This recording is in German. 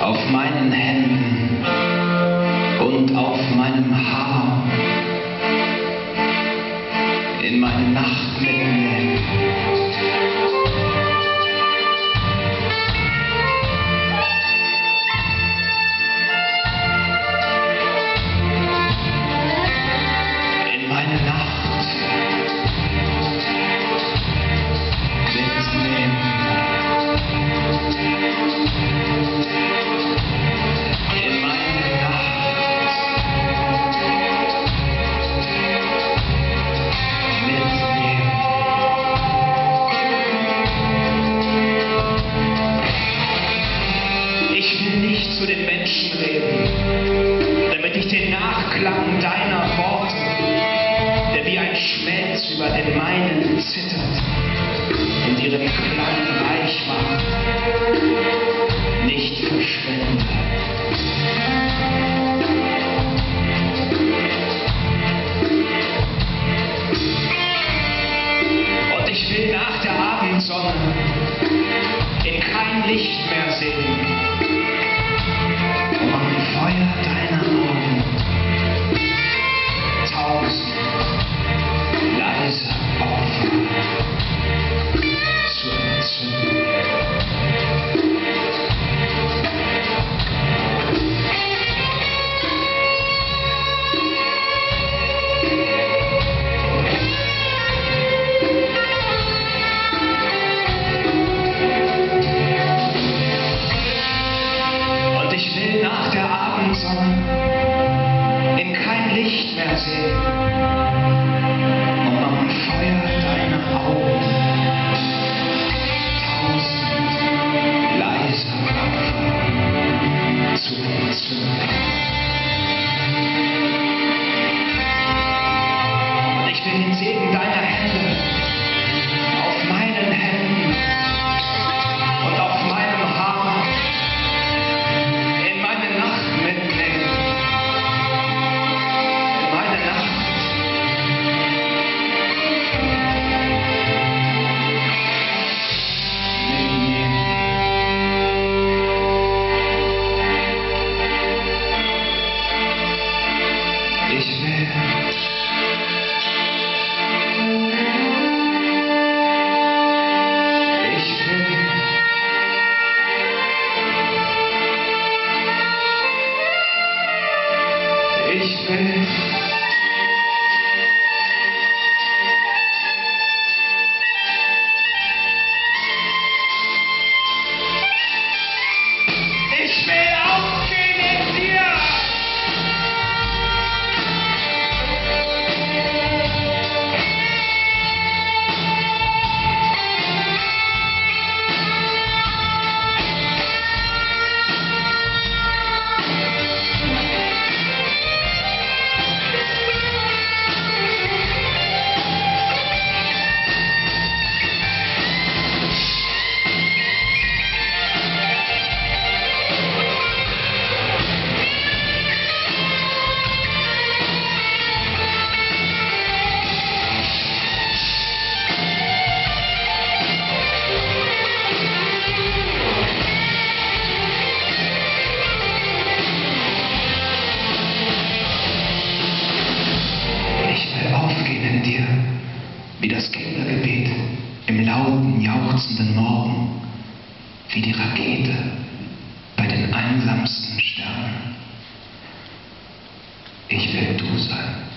auf meinen Händen und auf meinem Haar in meine Nacht mitnehmen. In meine Nacht mitnehmen. In meine Nacht mitnehmen. Ich will nicht zu den Menschen reden, damit ich den Nachklang deiner Worte, der wie ein Schmelz über den meinen zittert und ihren Klang reich macht, nicht verschwende. Und ich will nach der Abendsonne in kein Licht mehr sehen, um am Feuer deiner Augen tausend leise Opfer zu entzünden. Ich will nach der Abendsonne in kein Licht mehr sehen, um am Feuer deiner Augen tausend leise Opfer zu entzünden. Und ich will den Segen deiner Hände auf meinen Händen und auf meinem Haar in meine Nacht mitnehmen. In meine Nacht. Mitnehmen. Ich will. Ich will. Ich will aufgehen in dir. Aufgehen in dir, wie das Kindergebet im lauten, jauchzenden Morgen, wie die Rakete bei den einsamsten Sternen. Ich will du sein.